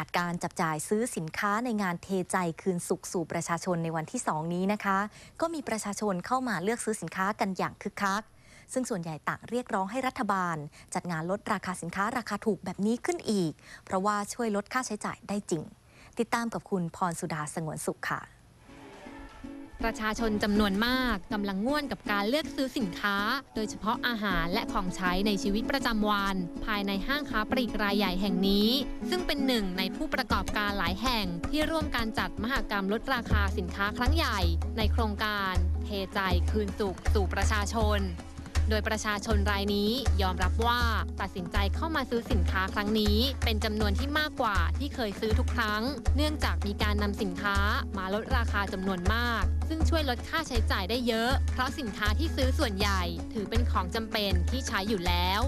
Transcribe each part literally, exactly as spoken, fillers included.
การจับจ่ายซื้อสินค้าในงานเทใจคืนสุขสู่ประชาชนในวันที่สองนี้นะคะก็มีประชาชนเข้ามาเลือกซื้อสินค้ากันอย่างคึกคักซึ่งส่วนใหญ่ต่างเรียกร้องให้รัฐบาลจัดงานลดราคาสินค้าราคาถูกแบบนี้ขึ้นอีกเพราะว่าช่วยลดค่าใช้จ่ายได้จริงติดตามกับคุณพรสุดาสงวนสุขค่ะประชาชนจำนวนมากกำลังง่วนกับการเลือกซื้อสินค้าโดยเฉพาะอาหารและของใช้ในชีวิตประจำวันภายในห้างค้าปลีกรายใหญ่แห่งนี้ซึ่งเป็นหนึ่งในผู้ประกอบการหลายแห่งที่ร่วมการจัดมหกรรมลดราคาสินค้าครั้งใหญ่ในโครงการเทใจคืนสุขสู่ประชาชนโดยประชาชนรายนี้ยอมรับว่าตัดสินใจเข้ามาซื้อสินค้าครั้งนี้เป็นจำนวนที่มากกว่าที่เคยซื้อทุกครั้งเนื่องจากมีการนำสินค้ามาลดราคาจำนวนมากซึ่งช่วยลดค่าใช้จ่ายได้เยอะเพราะสินค้าที่ซื้อส่วนใหญ่ถือเป็นของจำเป็นที่ใช้อยู่แล้ว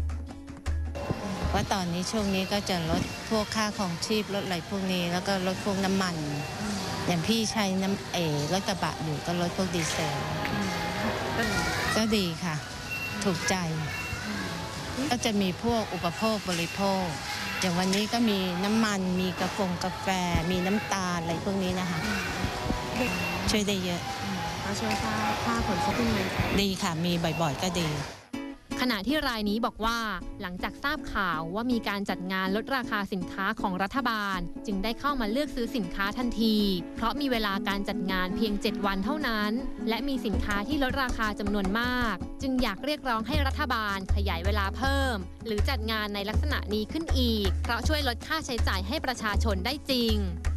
ว่าตอนนี้ช่วงนี้ก็จะลดพวกค่าของชีพลดอะไรพวกนี้แล้วก็ลดพวกน้ำมันอย่างพี่ใช้น้ำเอรถกระบะอยู่ก็ลดพวกดีเซลก็ดีค่ะถูกใจก็จะมีพวกอุปโภคบริโภคอย่างวันนี้ก็มีน้ำมันมีกาแฟกาแฟมีน้ำตาลอะไรพวกนี้นะคะช่วยได้เยอะก็ช่วยค่าค่าขนส่งขึ้นเลยดีค่ะมีบ่อยๆก็ดีขณะที่รายนี้บอกว่าหลังจากทราบข่าวว่ามีการจัดงานลดราคาสินค้าของรัฐบาลจึงได้เข้ามาเลือกซื้อสินค้าทันทีเพราะมีเวลาการจัดงานเพียงเจ็ดวันเท่านั้นและมีสินค้าที่ลดราคาจำนวนมากจึงอยากเรียกร้องให้รัฐบาลขยายเวลาเพิ่มหรือจัดงานในลักษณะนี้ขึ้นอีกเพราะช่วยลดค่าใช้จ่ายให้ประชาชนได้จริง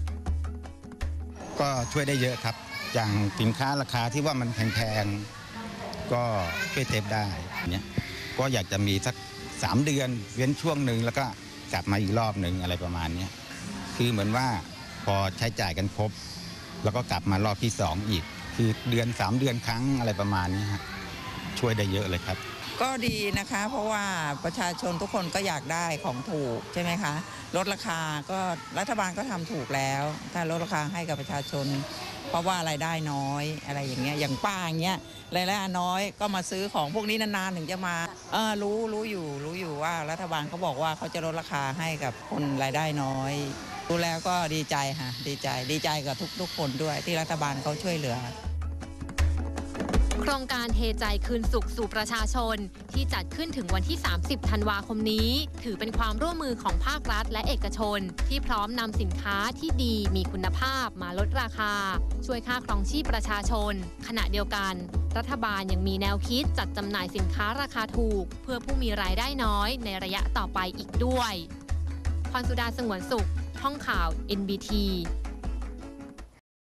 ก็ช่วยได้เยอะครับอย่างสินค้าราคาที่ว่ามันแพงๆก็ช่วยเซฟได้เนี่ยก็อยากจะมีสักสามเดือนเว้นช่วงหนึ่งแล้วก็กลับมาอีกรอบหนึ่งอะไรประมาณนี้คือเหมือนว่าพอใช้จ่ายกันครบแล้วก็กลับมารอบที่สองอีกคือเดือนสามเดือนครั้งอะไรประมาณนี้ฮะช่วยได้เยอะเลยครับก็ดีนะคะเพราะว่าประชาชนทุกคนก็อยากได้ของถูกใช่ไหมคะลดราคาก็รัฐบาลก็ทำถูกแล้วถ้าลดราคาให้กับประชาชนเพราะว่ารายได้น้อยอะไรอย่างเงี้ยอย่างป้าอย่างเงี้ยรายได้น้อยก็มาซื้อของพวกนี้นานๆถึงจะมาเออรู้รู้อยู่รู้อยู่ว่ารัฐบาลเขาบอกว่าเขาจะลดราคาให้กับคนรายได้น้อยรู้แล้วก็ดีใจค่ะดีใจดีใจกับทุกๆคนด้วยที่รัฐบาลเขาช่วยเหลือโครงการเทใจคืนสุขสู่ประชาชนที่จัดขึ้นถึงวันที่สามสิบธันวาคมนี้ถือเป็นความร่วมมือของภาครัฐและเอกชนที่พร้อมนำสินค้าที่ดีมีคุณภาพมาลดราคาช่วยค่าครองชีพประชาชนขณะเดียวกันรัฐบาลยังมีแนวคิดจัดจำหน่ายสินค้าราคาถูกเพื่อผู้มีรายได้น้อยในระยะต่อไปอีกด้วยพรสุดาสงวนสุขห้องข่าว เอ็น บี ที